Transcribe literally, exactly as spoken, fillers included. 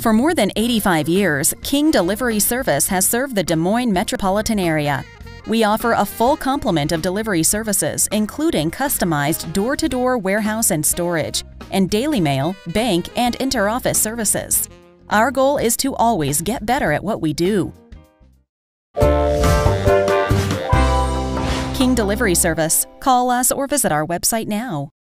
For more than eighty-five years, King Delivery Service has served the Des Moines metropolitan area. We offer a full complement of delivery services, including customized door-to-door warehouse and storage, and daily mail, bank, and inter-office services. Our goal is to always get better at what we do. King Delivery Service. Call us or visit our website now.